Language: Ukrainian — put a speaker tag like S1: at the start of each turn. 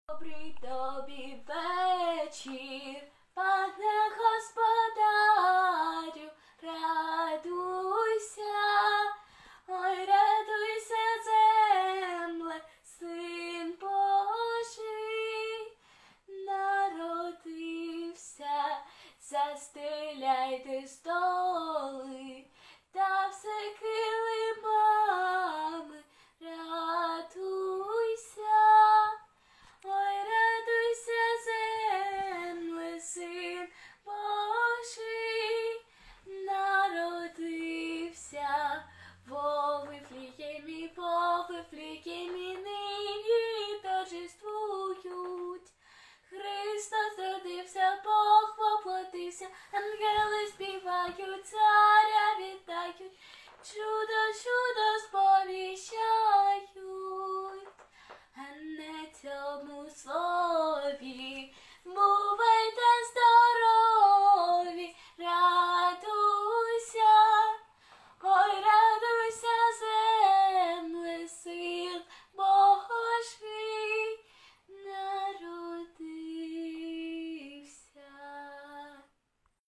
S1: Добрий тобі вечір, пане господарю, радуйся, ой, радуйся, земле, син Божий народився, застеляйте стол.